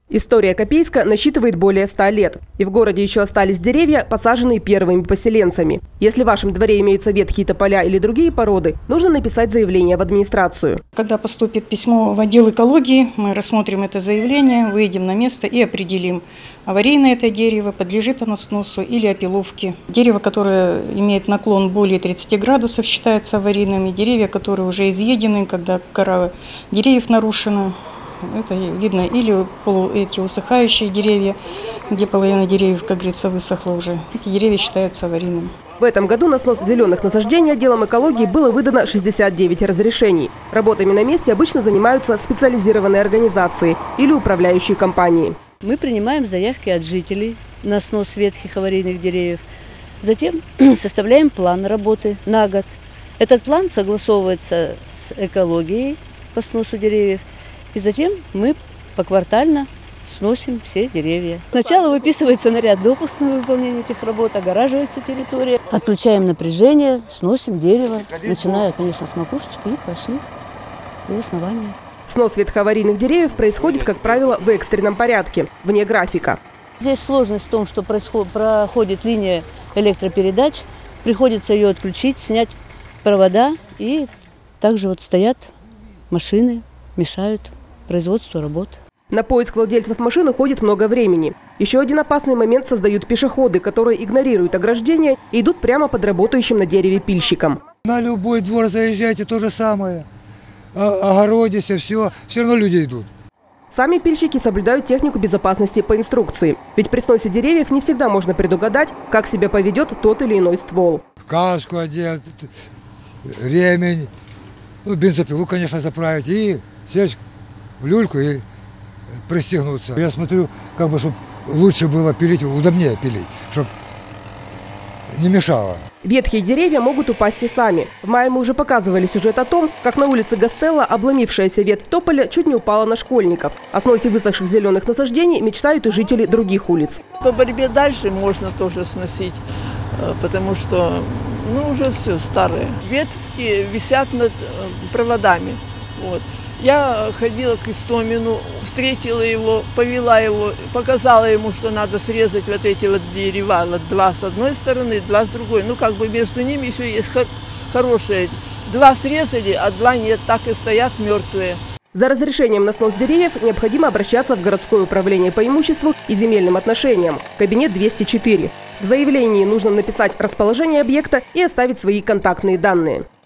История Копейска насчитывает более 100 лет. И в городе еще остались деревья, посаженные первыми поселенцами. Если в вашем дворе имеются ветхие тополя или другие породы, нужно написать заявление в администрацию. Когда поступит письмо в отдел экологии, мы рассмотрим это заявление, выйдем на место и определим, аварийное это дерево, подлежит оно сносу или опиловке. Дерево, которое имеет наклон более 30 градусов, считается аварийным. И деревья, которые уже изъедены, когда кора деревьев нарушена. Это видно, или эти усыхающие деревья, где половина деревьев, как говорится, высохла уже. Эти деревья считаются аварийными. В этом году на снос зеленых насаждений отделом экологии было выдано 69 разрешений. Работами на месте обычно занимаются специализированные организации или управляющие компании. Мы принимаем заявки от жителей на снос ветхих аварийных деревьев. Затем составляем план работы на год. Этот план согласовывается с экологией по сносу деревьев. И затем мы поквартально сносим все деревья. Сначала выписывается наряд допуск на выполнение этих работ, огораживается территория. Отключаем напряжение, сносим дерево, начиная, конечно, с макушечки и пошли до основания. Снос ветхоаварийных деревьев происходит, как правило, в экстренном порядке, вне графика. Здесь сложность в том, что проходит линия электропередач, приходится ее отключить, снять провода, и также вот стоят машины, мешают производству работ. На поиск владельцев машин уходит много времени. Еще один опасный момент создают пешеходы, которые игнорируют ограждения и идут прямо под работающим на дереве пильщиком. На любой двор заезжайте, то же самое. Огородись, все равно люди идут. Сами пильщики соблюдают технику безопасности по инструкции. Ведь при сносе деревьев не всегда можно предугадать, как себя поведет тот или иной ствол. Каску одет, ремень, бензопилу, конечно, заправить и сесть в люльку и пристегнуться. Я смотрю, как бы, чтобы лучше было пилить, удобнее пилить, чтобы не мешало. Ветхие деревья могут упасть и сами. В мае мы уже показывали сюжет о том, как на улице Гастелло обломившаяся ветвь тополя чуть не упала на школьников. О сносе высохших зеленых насаждений мечтают и жители других улиц. По борьбе дальше можно тоже сносить, потому что уже все старое. Ветки висят над проводами. Вот. Я ходила к Истомину, встретила его, повела его, показала ему, что надо срезать вот эти вот дерева, вот два с одной стороны, два с другой. Как бы между ними еще есть хорошие. Два срезали, а два нет, так и стоят мертвые. За разрешением на снос деревьев необходимо обращаться в городское управление по имуществу и земельным отношениям, кабинет 204. В заявлении нужно написать расположение объекта и оставить свои контактные данные.